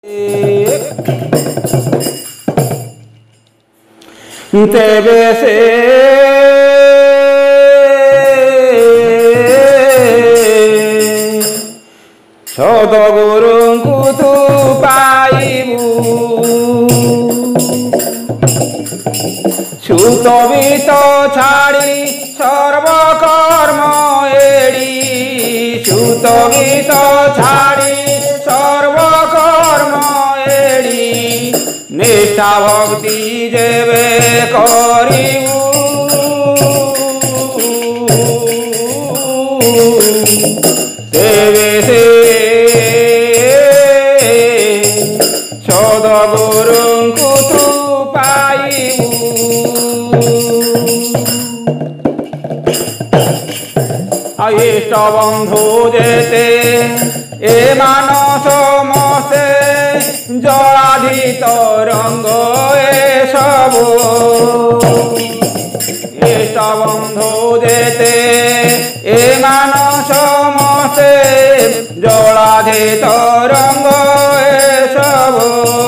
तेबे से सदगुरुंकु तु पाइबु छूत बीत छाड़ी सर्वकर्म एड़ी छूत बीत छाड़ी सर्वकर्म एड़ी निष्ठा भक्ति जेबे करिबु तेबे से सदगुरुंकु तु पाइबु इष्ट बंधु जेते ए मानस मस्ते जलाधित रंग ए सबु इष्ट बंधु जेते ए मानस मस्ते जलाधित रंग ए सबु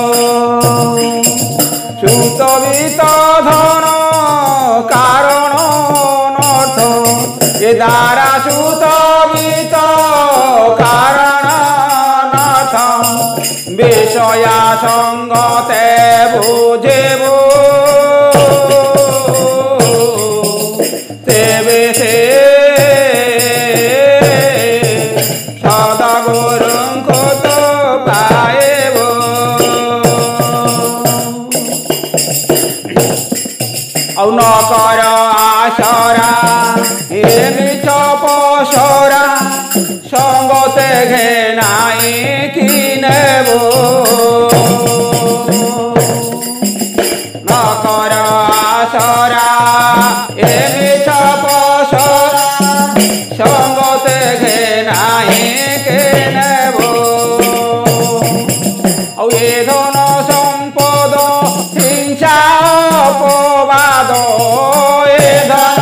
सुत बीत धन कारण नर्थ ए दारा सुत बीत कारण नाथ विषया संगते बुझेबु तेबे से सदगुरुंकु तु पाइबु औ न कर आशरा ए मिछ पसरा संगते घेनाई कि नेबु न कर आशरा ए मिछ पसरा संगते घेनाई कि नेबु औ ए धन संपद हिंसा अपवाद ए धन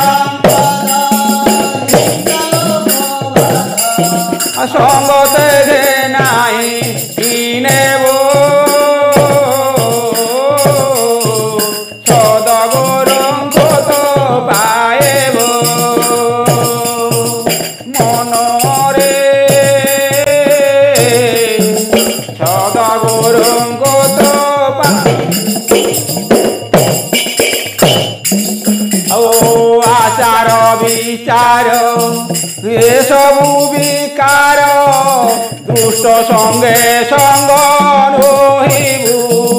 संगते घेनाई कि नेबु सदगुरुंकु तु पाइबु मनरे सदगुरुंकु तु आचार विचार ए सबु विकार दुष्ट संगे संग नहिबु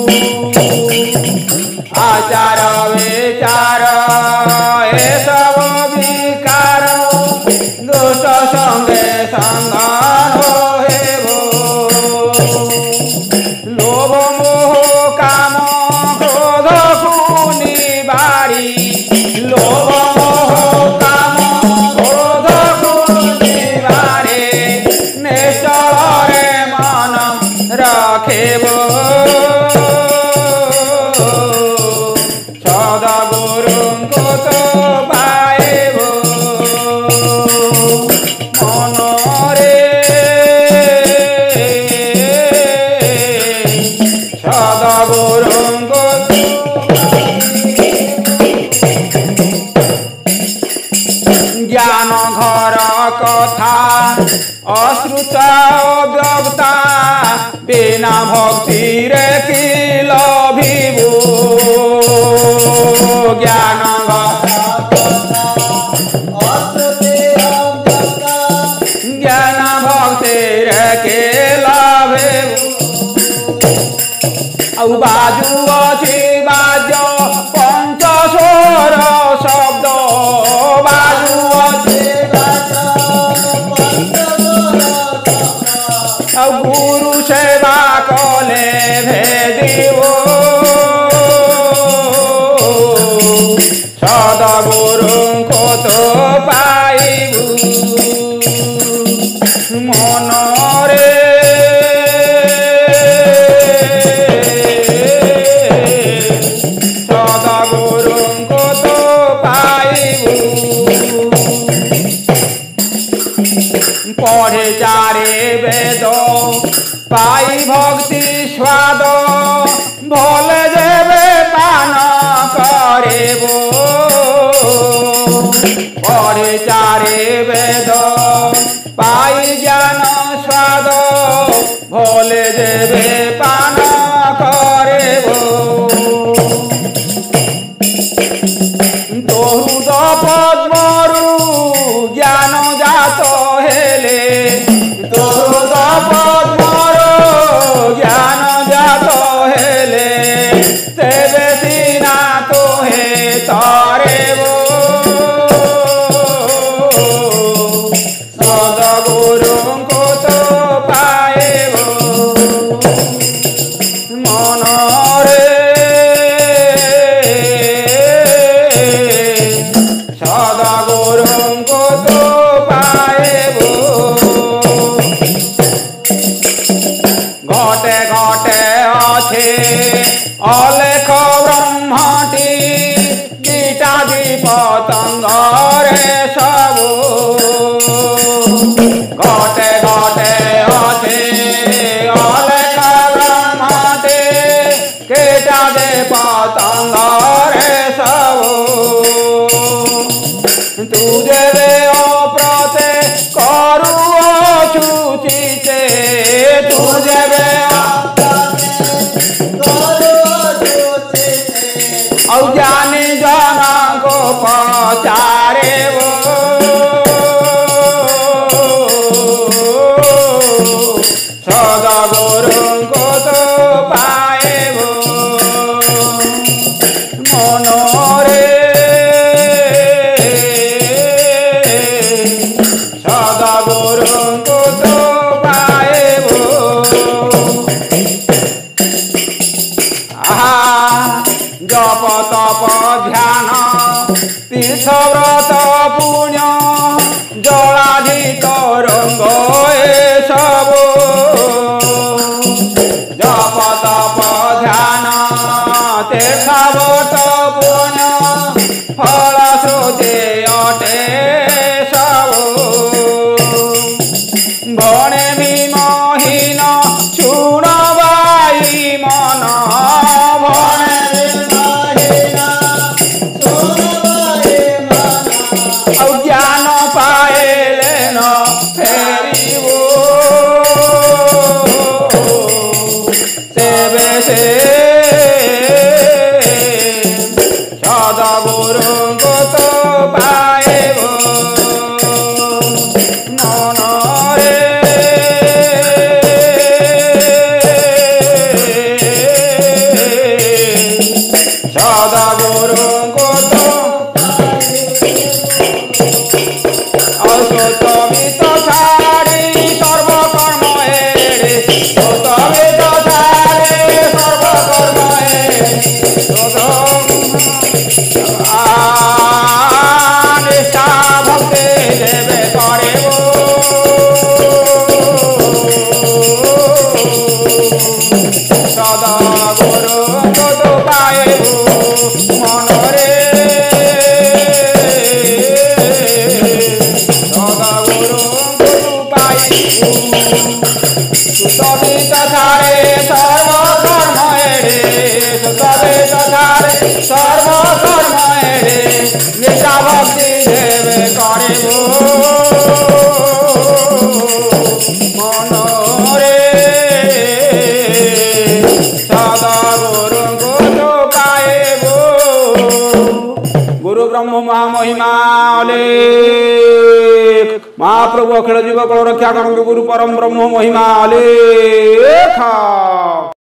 आचार विचार ए सबु विकार दुष्ट संगे संग नहिबु लोभ मोह काम क्रोध कुनिबारी लोभ मोह काम क्रोध कुनिबारे निश्चल मन रखेबु सदगुरुंकु तु पाइबु मनरे सदगुरुंकु ज्ञान घर कथा अश्रुत अव्यक्ता बिना भक्ति रे कि लभिबु ज्ञान ज्ञान भक्ति रे कि लभिबु औ बाजु अछि बाज्य पंचस्वर शब्द बाजु गुरु सेवा कले भेदिबु सदगुरुंकु तु पाइबु मनरे सदगुरुंकु तु पाइबु पढ़े चारे वेद पाई भक्ति जेबे पान करेबो तोहृद पद्मरु ज्ञान जात हेले तोहृद पद्मरु ज्ञान जात हेले तेबे सीना तोहे तारेबो सद्गुरुंको तो पाएबो मनरे सद्गुरुंको तो पाएबो घटे घटे अच्छे अलेख ब्रह्मटी कीटादि पतंग रे सबो घटे घटे अच्छे अलेख ब्रह्मटी कीटादि पतंग रे सबो तुझे वे अप्रते करू अछुचिते तुझे वे ज्ञानी जन को पचारे वो सद्गुरुंको तो पाएबो मनरे सद्गुरुंको तो पाएबो जप तप ध्यान तीर्थ व्रत पुण्य जलाधिक रंग सबो जप तप ध्यान तीर्थ व्रत पुण्य फल श्रुति अटे सबो भणे विमहीन शुणवाई मन ज्ञान पाएले न फेरिबो तेबे से सद्गुरुंको तो पाएबो मनरे सद्गुरुंको तो सोतमित छाड़ी सर्वकर्म एड़े सोतमित छाड़ी सर्वकर्म निष्ठा भक्ति जेबे करेबो सद्गुरुंको तो पाएबो मनरे सुतमित छाड़े सर्वकर्म एड़े सुतमित छाड़े सर्वकर्म एड़े निष्ठा भक्ति जेबे करेबो मनरे सद्गुरुंको तो पाएबो गुरु ब्रह्म महामहिमा महाप्रभु अखिल जीव कल रक्षा करंतु गुरु परम ब्रह्म महिमा लेखा।